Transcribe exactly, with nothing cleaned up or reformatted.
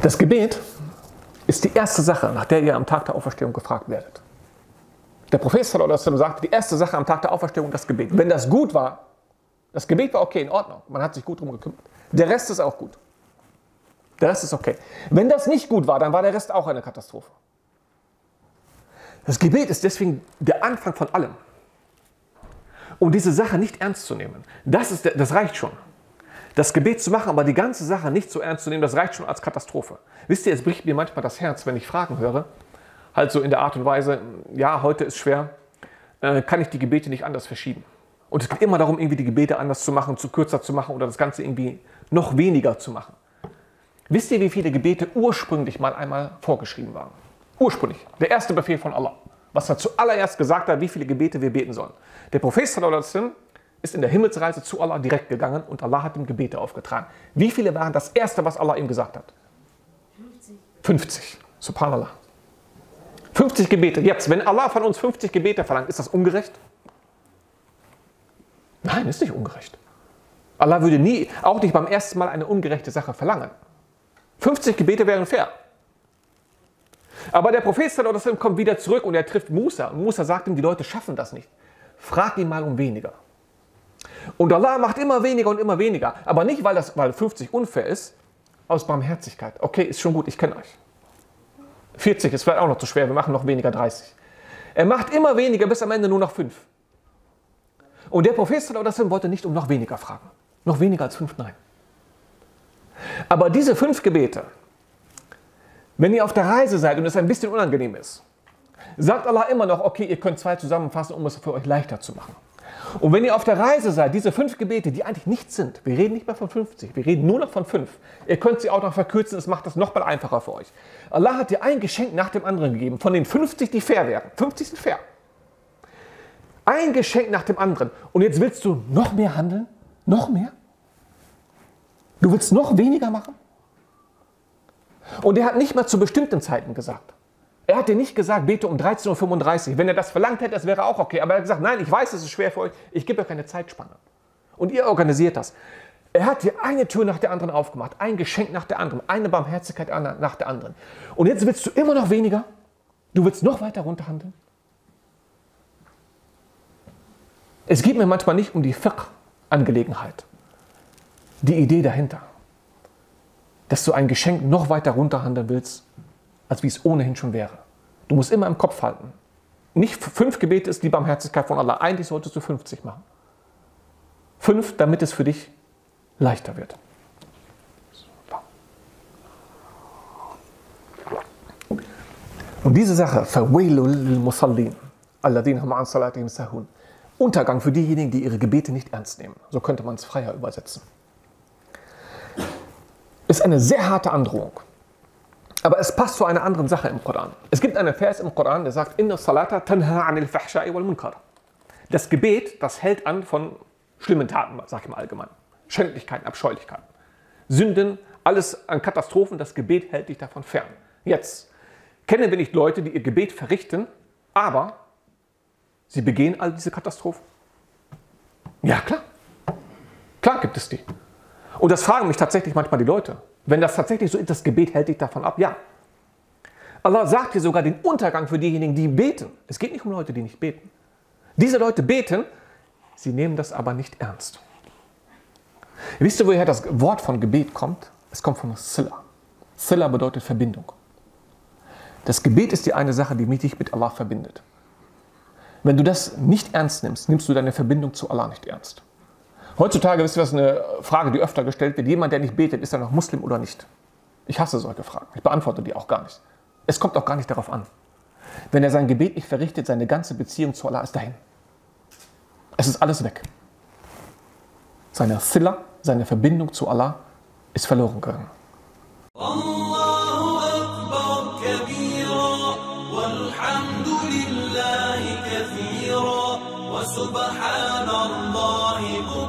Das Gebet ist die erste Sache, nach der ihr am Tag der Auferstehung gefragt werdet. Der Prophet sallallahu alaihi wasallam sagt, die erste Sache am Tag der Auferstehung das Gebet. Wenn das gut war, das Gebet war okay, in Ordnung, man hat sich gut darum gekümmert. Der Rest ist auch gut. Der Rest ist okay. Wenn das nicht gut war, dann war der Rest auch eine Katastrophe. Das Gebet ist deswegen der Anfang von allem. Um diese Sache nicht ernst zu nehmen, das, ist der, das reicht schon. Das Gebet zu machen, aber die ganze Sache nicht so ernst zu nehmen, das reicht schon als Katastrophe. Wisst ihr, es bricht mir manchmal das Herz, wenn ich Fragen höre, halt so in der Art und Weise, ja, heute ist schwer, äh, kann ich die Gebete nicht anders verschieben. Und es geht immer darum, irgendwie die Gebete anders zu machen, zu kürzer zu machen oder das Ganze irgendwie noch weniger zu machen. Wisst ihr, wie viele Gebete ursprünglich mal einmal vorgeschrieben waren? Ursprünglich. Der erste Befehl von Allah. Was er zuallererst gesagt hat, wie viele Gebete wir beten sollen. Der Prophet sallallahu alaihi wasallam ist in der Himmelsreise zu Allah direkt gegangen und Allah hat ihm Gebete aufgetragen. Wie viele waren das erste, was Allah ihm gesagt hat? fünfzig. fünfzig. Subhanallah. fünfzig Gebete. Jetzt, wenn Allah von uns fünfzig Gebete verlangt, ist das ungerecht? Nein, ist nicht ungerecht. Allah würde nie, auch nicht beim ersten Mal, eine ungerechte Sache verlangen. fünfzig Gebete wären fair. Aber der Prophet sallallahu alaihi wasallam kommt wieder zurück und er trifft Musa. Und Musa sagt ihm, die Leute schaffen das nicht. Frag ihn mal um weniger. Und Allah macht immer weniger und immer weniger. Aber nicht, weil, das, weil fünfzig unfair ist, aus Barmherzigkeit. Okay, ist schon gut, ich kenne euch. vierzig ist vielleicht auch noch zu schwer, wir machen noch weniger, dreißig. Er macht immer weniger, bis am Ende nur noch fünf. Und der Prophet sallallahu alaihi wasallam wollte nicht um noch weniger fragen. Noch weniger als fünf, nein. Aber diese fünf Gebete, wenn ihr auf der Reise seid und es ein bisschen unangenehm ist, sagt Allah immer noch, okay, ihr könnt zwei zusammenfassen, um es für euch leichter zu machen. Und wenn ihr auf der Reise seid, diese fünf Gebete, die eigentlich nichts sind, wir reden nicht mehr von fünfzig, wir reden nur noch von fünf. Ihr könnt sie auch noch verkürzen, es macht das noch mal einfacher für euch. Allah hat dir ein Geschenk nach dem anderen gegeben, von den fünfzig, die fair wären. fünfzig sind fair. Ein Geschenk nach dem anderen. Und jetzt willst du noch mehr handeln? Noch mehr? Du willst noch weniger machen? Und er hat nicht mal zu bestimmten Zeiten gesagt. Er hat dir nicht gesagt, bete um dreizehn Uhr fünfunddreißig. Wenn er das verlangt hätte, das wäre auch okay. Aber er hat gesagt, nein, ich weiß, es ist schwer für euch. Ich gebe euch keine Zeitspanne. Und ihr organisiert das. Er hat dir eine Tür nach der anderen aufgemacht. Ein Geschenk nach der anderen. Eine Barmherzigkeit nach der anderen. Und jetzt willst du immer noch weniger? Du willst noch weiter runterhandeln? Es geht mir manchmal nicht um die Fiqh-Angelegenheit. Die Idee dahinter. Dass du ein Geschenk noch weiter runterhandeln willst, als wie es ohnehin schon wäre. Du musst immer im Kopf halten. Nicht fünf Gebete ist die Barmherzigkeit von Allah. Eigentlich solltest du fünfzig machen. Fünf, damit es für dich leichter wird. Und diese Sache, Untergang für diejenigen, die ihre Gebete nicht ernst nehmen. So könnte man es freier übersetzen. Ist eine sehr harte Androhung. Aber es passt zu einer anderen Sache im Koran. Es gibt einen Vers im Koran, der sagt, Inna salata tanha anil fahsha'i wal munkar. Das Gebet, das hält an von schlimmen Taten, sag ich mal allgemein. Schändlichkeiten, Abscheulichkeiten. Sünden, alles an Katastrophen, das Gebet hält dich davon fern. Jetzt, kennen wir nicht Leute, die ihr Gebet verrichten, aber sie begehen all diese Katastrophen? Ja, klar. Klar gibt es die. Und das fragen mich tatsächlich manchmal die Leute. Wenn das tatsächlich so ist, das Gebet hält dich davon ab, ja. Allah sagt hier sogar den Untergang für diejenigen, die beten. Es geht nicht um Leute, die nicht beten. Diese Leute beten, sie nehmen das aber nicht ernst. Wisst ihr, woher das Wort von Gebet kommt? Es kommt von Sila. Sila bedeutet Verbindung. Das Gebet ist die eine Sache, die dich mit Allah verbindet. Wenn du das nicht ernst nimmst, nimmst du deine Verbindung zu Allah nicht ernst. Heutzutage, wisst ihr, was eine Frage, die öfter gestellt wird, jemand, der nicht betet, ist er noch Muslim oder nicht? Ich hasse solche Fragen. Ich beantworte die auch gar nicht. Es kommt auch gar nicht darauf an. Wenn er sein Gebet nicht verrichtet, seine ganze Beziehung zu Allah ist dahin. Es ist alles weg. Seine Sila, seine Verbindung zu Allah ist verloren gegangen. Allahu Akbar kabira, walhamdulillahi kathira, wa subhanallahi